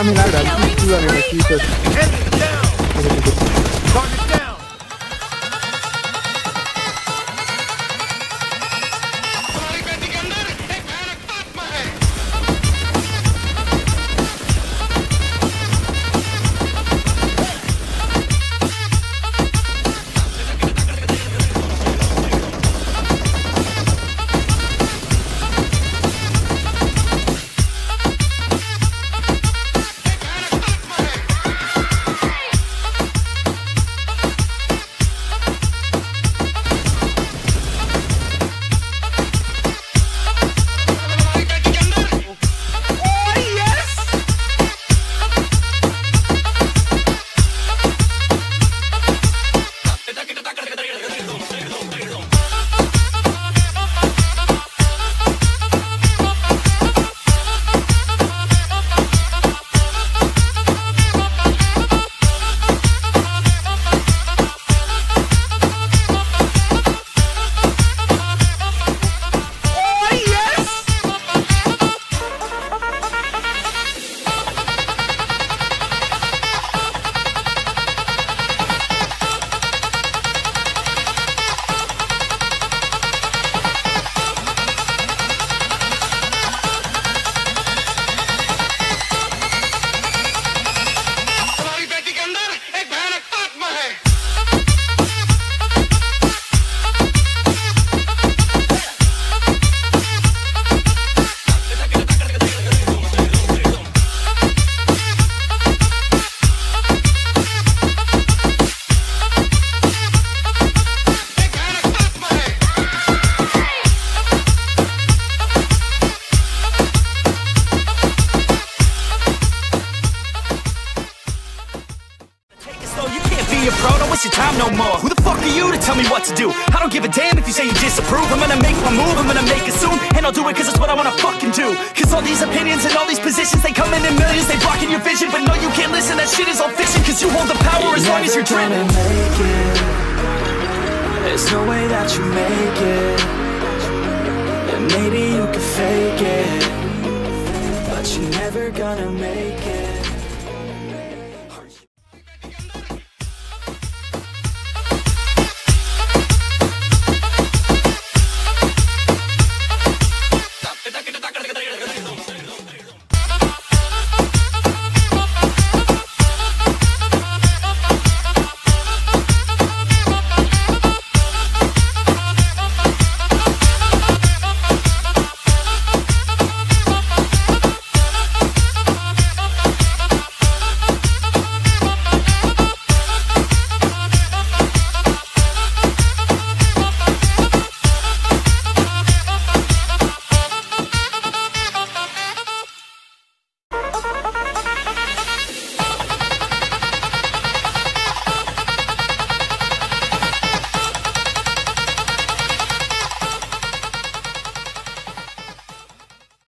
mean, I'm too, like, Jesus. Enemy down. Target down. Your time no more. Who the fuck are you to tell me what to do? I don't give a damn if you say you disapprove. I'm gonna make my move, I'm gonna make it soon. And I'll do it cause it's what I wanna fucking do. Cause all these opinions and all these positions, they come in millions, they blocking your vision. But no, you can't listen, that shit is all fiction. Cause you hold the power as long as you're dreaming. There's no way that you make it. And maybe you can fake it, but you're never gonna make it.